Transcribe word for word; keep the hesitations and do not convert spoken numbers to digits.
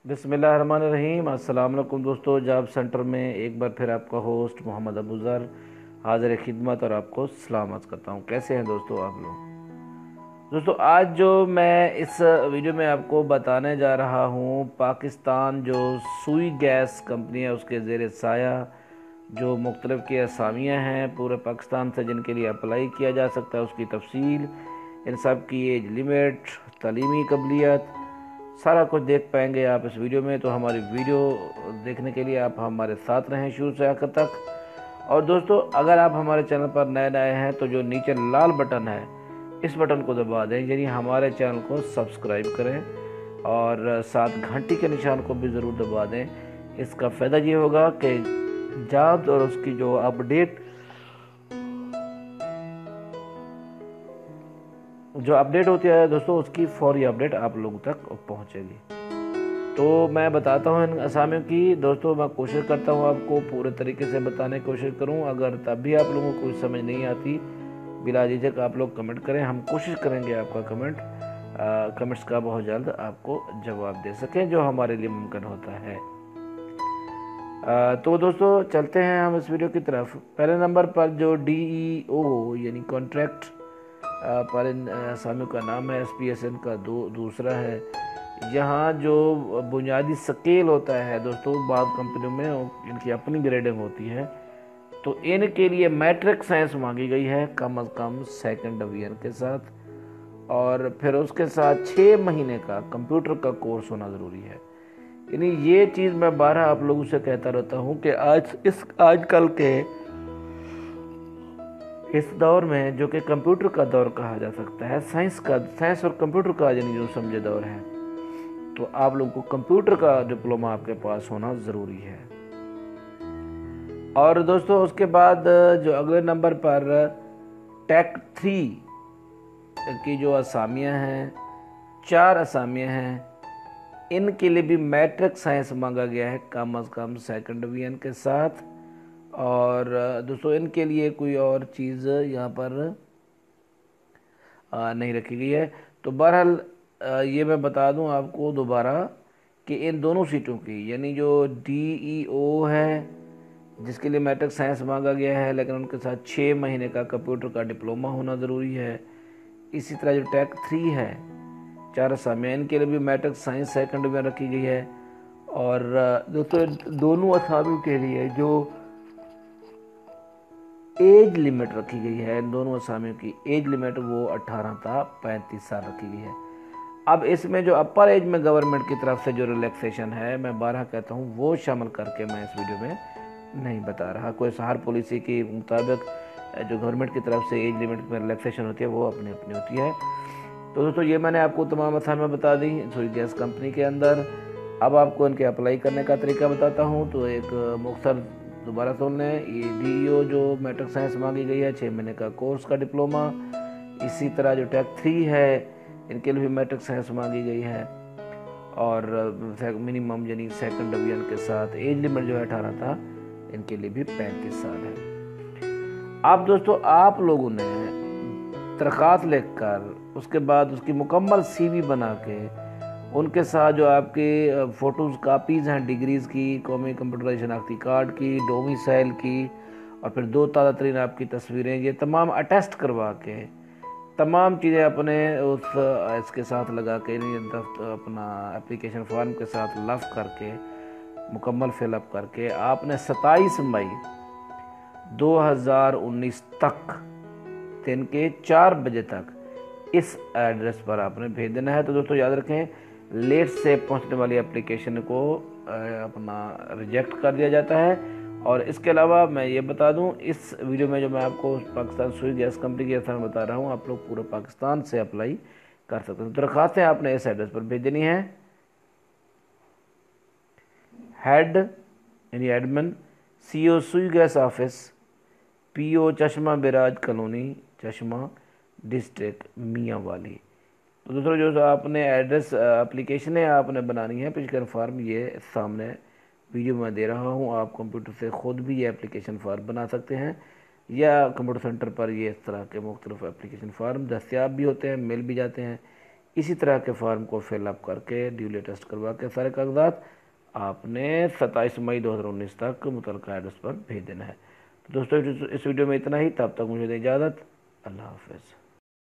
बिस्मिल्लाहिर्रहमानिर्रहीम। अस्सलाम वालेकुम दोस्तों, जॉब सेंटर में एक बार फिर आपका होस्ट मोहम्मद अबूज़र हाज़िर खिदमत और आपको सलामत करता हूँ। कैसे हैं दोस्तों आप लोग? दोस्तों आज जो मैं इस वीडियो में आपको बताने जा रहा हूँ, पाकिस्तान जो सुई गैस कंपनी है उसके ज़ेर साया जो मुख्तलिफ़ की असामियाँ हैं पूरे पाकिस्तान से जिनके लिए अप्लाई किया जा सकता है, उसकी तफसील, इन सब की एज लिमिट, तालीमी कबलियत, सारा कुछ देख पाएंगे आप इस वीडियो में। तो हमारी वीडियो देखने के लिए आप हमारे साथ रहें शुरू से आखिर तक। और दोस्तों अगर आप हमारे चैनल पर नए नए हैं तो जो नीचे लाल बटन है इस बटन को दबा दें, यानी हमारे चैनल को सब्सक्राइब करें और साथ घंटी के निशान को भी ज़रूर दबा दें। इसका फ़ायदा ये होगा कि जॉब और उसकी जो अपडेट जो अपडेट होती है दोस्तों, उसकी फौरी अपडेट आप लोगों तक पहुंचेगी। तो मैं बताता हूं इन असामियों की। दोस्तों मैं कोशिश करता हूं आपको पूरे तरीके से बताने की कोशिश करूं। अगर तब भी आप लोगों को कुछ समझ नहीं आती, बिला झिझक आप लोग कमेंट करें, हम कोशिश करेंगे आपका कमेंट आ, कमेंट्स का बहुत जल्द आपको जवाब दे सकें, जो हमारे लिए मुमकिन होता है। आ, तो दोस्तों चलते हैं हम इस वीडियो की तरफ। पहले नंबर पर जो डी ई ओ यानी कॉन्ट्रैक्ट पर इन असामियों का नाम है, एस पी एस एन का दो दूसरा है। यहाँ जो बुनियादी स्केल होता है दोस्तों, बाद कंपनियों में इनकी अपनी ग्रेडिंग होती है, तो इनके लिए मैट्रिक साइंस मांगी गई है कम अज़ कम सेकंड डिवीजन के साथ, और फिर उसके साथ छः महीने का कंप्यूटर का कोर्स होना ज़रूरी है। यानी ये चीज़ मैं बारह आप लोगों से कहता रहता हूँ कि आज इस आजकल के इस दौर में, जो कि कंप्यूटर का दौर कहा जा सकता है, साइंस का साइंस और कंप्यूटर का यानी जो समझे दौर है, तो आप लोगों को कंप्यूटर का डिप्लोमा आपके पास होना ज़रूरी है। और दोस्तों उसके बाद जो अगले नंबर पर टेक थ्री की जो असामियाँ हैं, चार असामियाँ हैं, इनके लिए भी मैट्रिक साइंस मांगा गया है कम अज़ कम सेकंड डिवीजन के साथ। और दोस्तों इनके लिए कोई और चीज़ यहाँ पर नहीं रखी गई है। तो बहरहाल ये मैं बता दूं आपको दोबारा कि इन दोनों सीटों की, यानी जो डी ई ओ है जिसके लिए मैट्रिक साइंस मांगा गया है, लेकिन उनके साथ छः महीने का कंप्यूटर का डिप्लोमा होना ज़रूरी है। इसी तरह जो टेक थ्री है, चार असामियाँ, इनके लिए भी मैट्रिक साइंस सेकंड में रखी गई है। और दोस्तों दोनों असामियों के लिए जो एज लिमिट रखी गई है, इन दोनों असामियों की एज लिमिट वो अट्ठारह था पैंतीस साल रखी गई है। अब इसमें जो अपर एज में गवर्नमेंट की तरफ से जो रिलैक्सेशन है, मैं बारह कहता हूँ, वो शामिल करके मैं इस वीडियो में नहीं बता रहा। कोई हर पॉलिसी के मुताबिक जो गवर्नमेंट की तरफ से एज लिमिट में रिलैक्सेशन होती है वो अपनी अपनी होती है। तो दोस्तों ये मैंने आपको तमाम असामियाँ बता दी सुई गैस कंपनी के अंदर। अब आपको इनके अप्लाई करने का तरीका बताता हूँ। तो एक मुख्तर दोबारा सुन लें, ये डी ई ओ जो मैट्रिक साइंस मांगी गई है, छः महीने का कोर्स का डिप्लोमा। इसी तरह जो टेक थ्री है, इनके लिए भी मैट्रिक साइंस मांगी गई है, और मिनिमम यानी सेकंड डिवीजन के साथ एज लिमिट जो है अठारह था, इनके लिए भी पैंतीस साल है। अब दोस्तों आप लोगों ने दरख्वास्त लिखकर उसके बाद उसकी मुकम्मल सी वी बना के उनके साथ जो आपके फ़ोटोज़ कापीज़ हैं डिग्रीज़ की, कौमी कंप्यूटर शनाख्ती कार्ड की, डोमिसाइल की, और फिर दो ताज़ा तरीन आपकी तस्वीरें, ये तमाम अटेस्ट करवा के तमाम चीज़ें अपने उस इसके साथ लगा के, अपना एप्लीकेशन फॉर्म के साथ लफ करके मुकम्मल फिलअप करके आपने सत्ताईस मई दो हज़ार उन्नीस तक दिन के चार बजे तक इस एड्रेस पर आपने भेज देना है। तो दोस्तों याद रखें, लेट से पहुंचने वाली एप्लीकेशन को अपना रिजेक्ट कर दिया जाता है। और इसके अलावा मैं ये बता दूं, इस वीडियो में जो मैं आपको पाकिस्तान सुई गैस कंपनी के साथ बता रहा हूं, आप लोग पूरे पाकिस्तान से अप्लाई कर सकते हैं। दरख्वास्तें आपने इस एड्रेस पर भेज देनी है। हेड यानी एडमिन, सी ओ सुई गैस ऑफिस, पी ओ चश्मा बिराज कॉलोनी, चश्मा, डिस्ट्रिक्ट मियाँ वाली। तो दूसरा जो आपने एड्रेस एप्लीकेशन है आपने बनानी है, पिछकर फार्म ये सामने वीडियो में दे रहा हूँ। आप कंप्यूटर से ख़ुद भी ये एप्लीकेशन फार्म बना सकते हैं, या कंप्यूटर सेंटर पर ये इस तरह के मुख्तलिफ एप्लीकेशन फार्म दस्तियाब भी होते हैं, मिल भी जाते हैं। इसी तरह के फॉर्म को फिलअप करके ड्यू लेटेस्ट करवा के सारे कागजात आपने सत्ताईस मई दो हज़ार उन्नीस तक मुतलका एड्रेस पर भेज देना है। तो दोस्तों इस वीडियो में इतना ही, तब तक मुझे दें इजाज़त। अल्लाह हाफ़िज़।